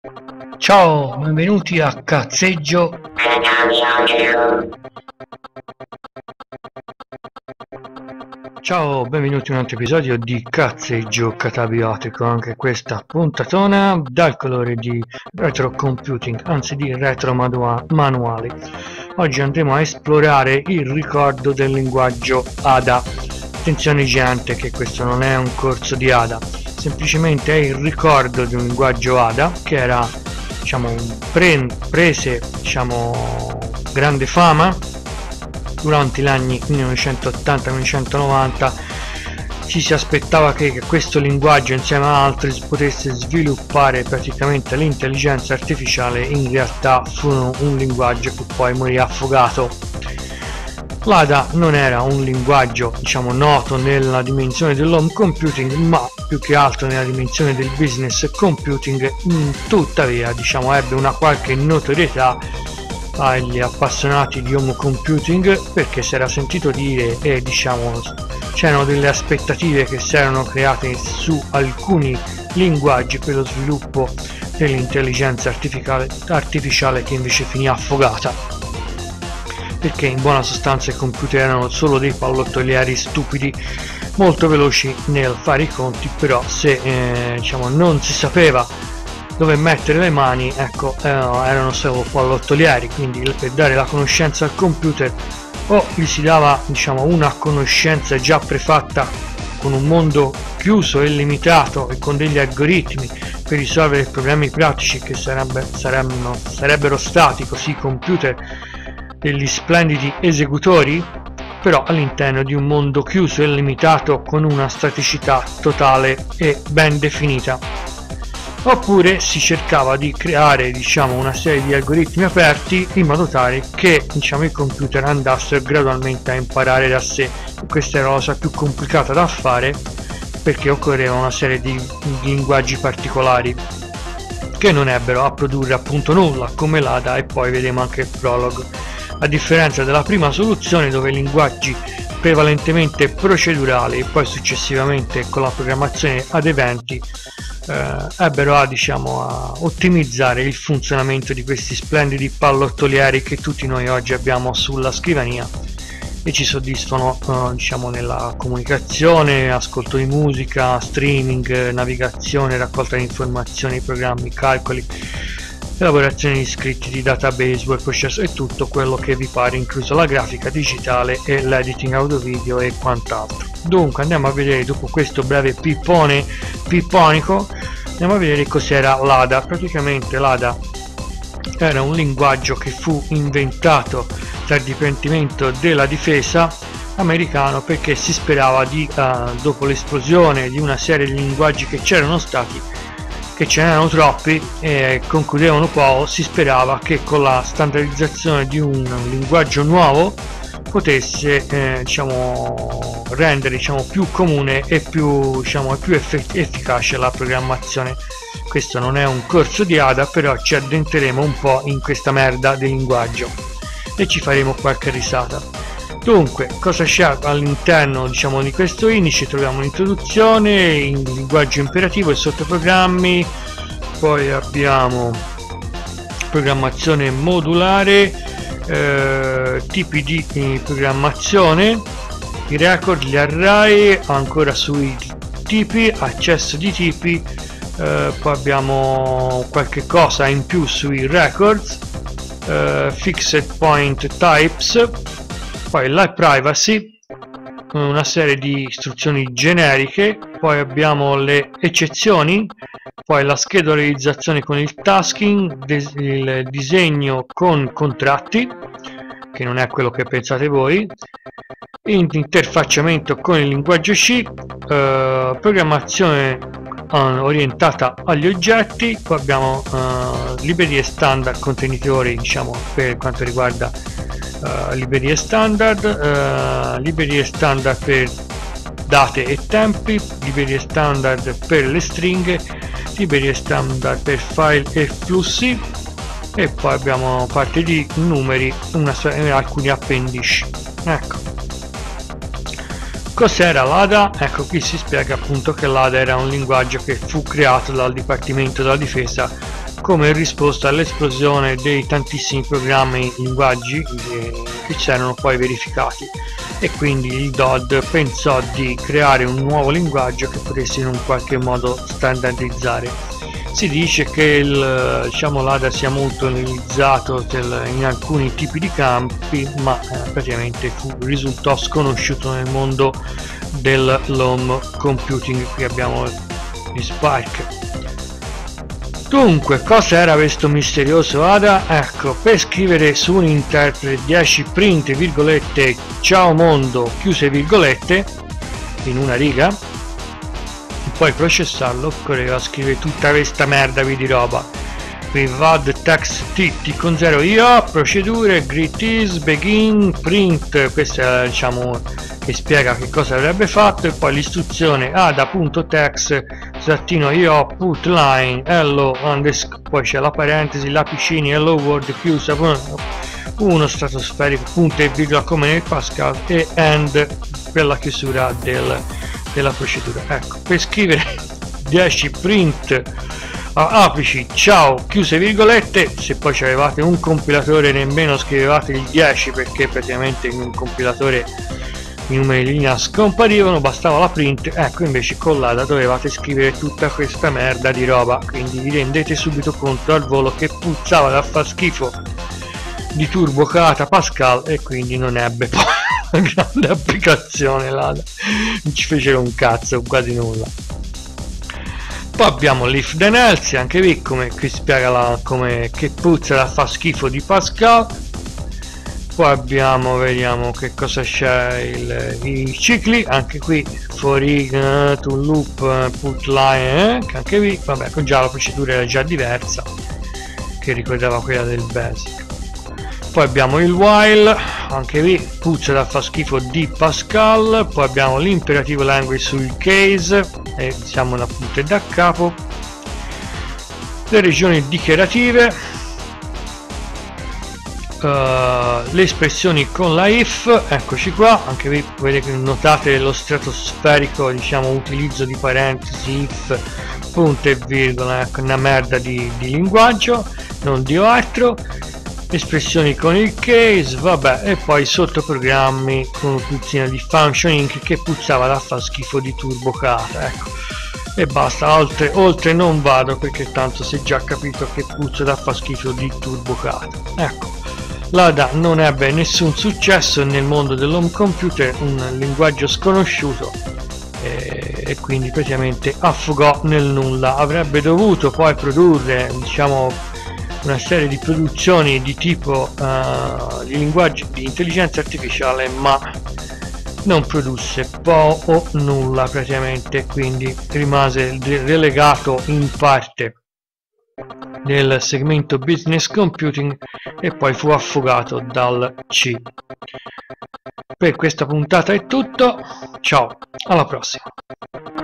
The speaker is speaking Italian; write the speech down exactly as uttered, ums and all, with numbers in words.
Ciao, benvenuti a Cazzeggio. Ciao, benvenuti in un altro episodio di Cazzeggio Catabiotico, anche questa puntatona dal colore di retro computing, anzi di retro manuali. Oggi andremo a esplorare il ricordo del linguaggio A D A. Attenzione gente che questo non è un corso di A D A, semplicemente è il ricordo di un linguaggio A D A che era, diciamo, pre prese diciamo grande fama durante gli anni millenovecentottanta millenovecentonovanta. Ci si aspettava che, che questo linguaggio insieme a altri potesse sviluppare praticamente l'intelligenza artificiale. In realtà fu un linguaggio che poi morì affogato. L'A D A non era un linguaggio, diciamo, noto nella dimensione dell'home computing, ma più che altro nella dimensione del business computing. Tuttavia, diciamo, ebbe una qualche notorietà agli appassionati di home computing perché si era sentito dire e diciamo c'erano delle aspettative che si erano create su alcuni linguaggi per lo sviluppo dell'intelligenza artificiale, artificiale che invece finì affogata, perché in buona sostanza i computer erano solo dei pallottolieri stupidi molto veloci nel fare i conti, però se eh, diciamo non si sapeva dove mettere le mani, ecco, eh, erano solo pallottolieri. Quindi per dare la conoscenza al computer o gli si dava, diciamo, una conoscenza già prefatta con un mondo chiuso e limitato e con degli algoritmi per risolvere problemi pratici che sarebbe, sarebbero, sarebbero stati così computer degli splendidi esecutori, però all'interno di un mondo chiuso e limitato con una staticità totale e ben definita. Oppure si cercava di creare, diciamo, una serie di algoritmi aperti in modo tale che, diciamo, i computer andassero gradualmente a imparare da sé. Questa era la cosa più complicata da fare perché occorreva una serie di linguaggi particolari che non ebbero a produrre appunto nulla come l'A D A, e poi vedremo anche il Prolog. A differenza della prima soluzione, dove i linguaggi prevalentemente procedurali e poi successivamente con la programmazione ad eventi eh, ebbero a, diciamo, a ottimizzare il funzionamento di questi splendidi pallottolieri che tutti noi oggi abbiamo sulla scrivania e ci soddisfano eh, diciamo nella comunicazione, ascolto di musica, streaming, navigazione, raccolta di informazioni, programmi, calcoli, elaborazione di scritti di database, web processor e tutto quello che vi pare, incluso la grafica digitale e l'editing audio video e quant'altro. Dunque andiamo a vedere, dopo questo breve pippone pipponico, andiamo a vedere cos'era l'A D A. Praticamente l'A D A era un linguaggio che fu inventato dal Dipartimento della Difesa americano perché si sperava di, uh, dopo l'esplosione di una serie di linguaggi che c'erano stati, che ce n'erano troppi e concludevano poco, si sperava che con la standardizzazione di un linguaggio nuovo potesse eh, diciamo rendere, diciamo, più comune e più, diciamo, più efficace la programmazione. Questo non è un corso di A D A, però ci addentreremo un po' in questa merda di linguaggio e ci faremo qualche risata. Dunque, cosa c'è all'interno, diciamo, di questo indice? Troviamo l'introduzione, il linguaggio imperativo e sottoprogrammi, poi abbiamo programmazione modulare, eh, tipi di eh, programmazione, i record, gli array, ancora sui tipi, accesso di tipi, eh, poi abbiamo qualche cosa in più sui records, eh, fixed point types, poi la privacy, una serie di istruzioni generiche, poi abbiamo le eccezioni, poi la schedulizzazione con il tasking, il disegno con contratti, che non è quello che pensate voi, interfacciamento con il linguaggio C, eh, programmazione eh, orientata agli oggetti, poi abbiamo eh, librerie standard contenitori, diciamo, per quanto riguarda Uh, librerie standard, uh, librerie standard per date e tempi, librerie standard per le stringhe, librerie standard per file e flussi, e poi abbiamo parte di numeri, una, alcuni appendici. Ecco, cos'era l'A D A? Ecco, qui si spiega appunto che l'A D A era un linguaggio che fu creato dal Dipartimento della Difesa come risposta all'esplosione dei tantissimi programmi linguaggi che, che c'erano poi verificati, e quindi il D O D pensò di creare un nuovo linguaggio che potesse in un qualche modo standardizzare. Si dice che il, diciamo, l'A D A sia molto utilizzato in alcuni tipi di campi, ma eh, praticamente fu, risultò sconosciuto nel mondo dell'home computing. Qui abbiamo gli Spark. Dunque, cosa era questo misterioso A D A? Ecco, per scrivere su un interprete dieci print virgolette ciao mondo chiuse virgolette in una riga, poi processarlo occorreva scrivere tutta questa merda qui di roba. Qui V A D text T T con zero I O, procedure, greet is, begin, print, questa è, diciamo, che spiega che cosa avrebbe fatto, e poi l'istruzione ada.text trattino io put line hello underscore, poi c'è la parentesi, lapicini hello world chiusa uno stratosferico punto e virgola come nel Pascal, e end per la chiusura del della procedura. Ecco, per scrivere dieci print a apici ciao chiuse virgolette, se poi avevate un compilatore nemmeno scrivevate il dieci, perché praticamente in un compilatore i numeri di linea scomparivano, bastava la print. Ecco, invece con l'A D A dovevate scrivere tutta questa merda di roba, quindi vi rendete subito conto al volo che puzzava da far schifo di turbocata Pascal, e quindi non ebbe poi una grande applicazione l'A D A, non ci fecero un cazzo, quasi nulla. Poi abbiamo l'if then else, anche qui come qui spiega la, come che puzza da fa schifo di Pascal. Poi abbiamo, vediamo che cosa c'è, il, i cicli, anche qui for i uh, to loop put line, eh, che anche qui vabbè, con già la procedura era già diversa, che ricordava quella del basic. Poi abbiamo il while, anche qui puzza da fa schifo di Pascal. Poi abbiamo l'imperativo language sul case, e siamo appunto da capo. Le regioni dichiarative, uh, le espressioni con la if, eccoci qua, anche qui vedete, notate lo stratosferico, diciamo, utilizzo di parentesi, if, punto e virgola, ecco, una merda di, di linguaggio, non di altro. Espressioni con il case, vabbè, e poi sottoprogrammi con un puzzino di functioning che puzzava da fa schifo di turbocata, ecco, e basta. Oltre, oltre non vado, perché tanto si è già capito che puzza da fa schifo di turbocata. Ecco, l'A D A non ebbe nessun successo nel mondo dell'home computer, un linguaggio sconosciuto, e, e quindi praticamente affogò nel nulla. Avrebbe dovuto poi produrre, diciamo, una serie di produzioni di tipo uh, di linguaggi di intelligenza artificiale, ma non produsse po' o nulla praticamente, quindi rimase relegato in parte nel segmento business computing e poi fu affogato dal C. Per questa puntata è tutto, ciao, alla prossima.